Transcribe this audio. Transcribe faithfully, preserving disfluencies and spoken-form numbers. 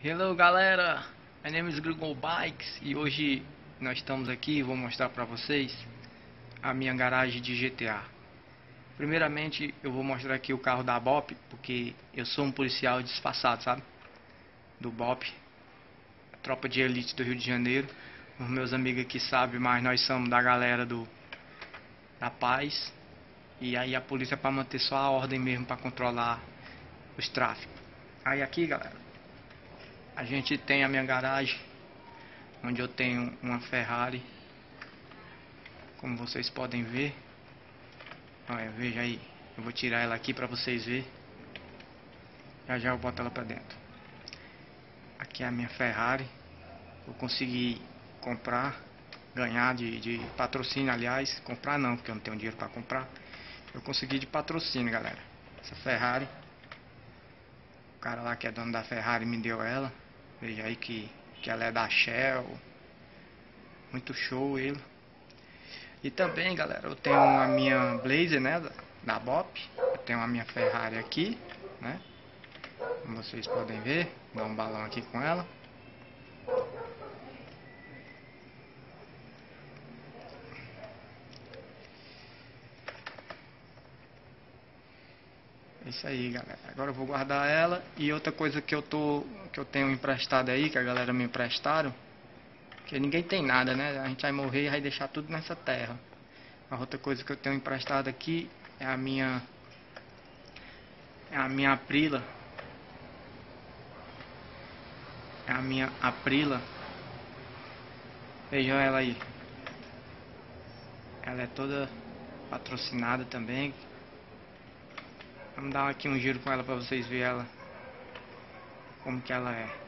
Hello galera, my name is Google Bikes e hoje nós estamos aqui e vou mostrar para vocês a minha garagem de G T A. Primeiramente eu vou mostrar aqui o carro da B O P, porque eu sou um policial disfarçado, sabe? Do B O P, a tropa de elite do Rio de Janeiro. Os meus amigos aqui sabem, mas nós somos da galera do da paz. E aí a polícia é para manter só a ordem mesmo, para controlar os tráficos. Aí aqui galera, a gente tem a minha garagem, onde eu tenho uma Ferrari, como vocês podem ver. Olha, veja aí, eu vou tirar ela aqui para vocês verem. Já já eu boto ela para dentro. Aqui é a minha Ferrari, eu consegui comprar, ganhar de, de patrocínio, aliás, comprar não, porque eu não tenho dinheiro para comprar. Eu consegui de patrocínio, galera, essa Ferrari. O cara lá que é dono da Ferrari me deu ela. Veja aí que, que ela é da Shell. Muito show ele. E também, galera, eu tenho a minha Blazer, né, da, da B O P. Eu tenho a minha Ferrari aqui, né, como vocês podem ver. Vou dar um balão aqui com ela. É isso aí, galera. Agora eu vou guardar ela. E outra coisa que eu tô que eu tenho emprestado aí, que a galera me emprestaram, que ninguém tem nada, né? A gente vai morrer e vai deixar tudo nessa terra. A outra coisa que eu tenho emprestado aqui é a minha é a minha Aprilia. É a minha Aprilia. Vejam ela aí. Ela é toda patrocinada também. Vamos dar aqui um giro com ela para vocês verem ela como que ela é.